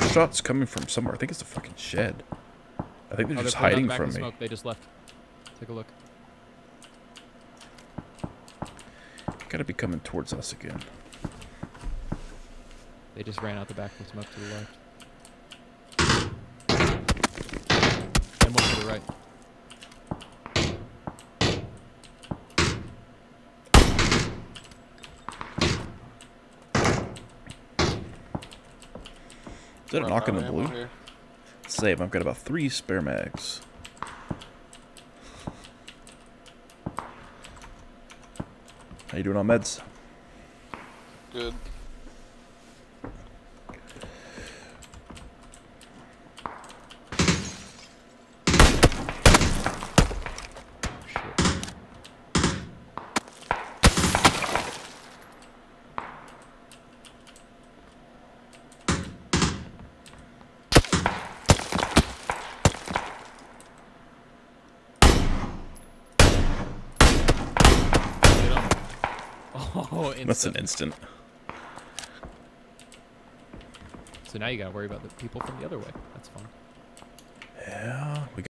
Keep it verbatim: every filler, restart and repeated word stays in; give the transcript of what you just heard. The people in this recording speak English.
shot's coming from somewhere. I think it's the fucking shed. I think they're oh, just they're hiding back from in me. smoke. They just left. Take a look. Gotta be coming towards us again. They just ran out the back from smoke to the left. And one to the right. Is that a knock in the blue? Save, I've got about three spare mags. How you doing on meds? Good. Oh, instant. That's an instant. So now you gotta worry about the people from the other way. That's fun. Yeah, we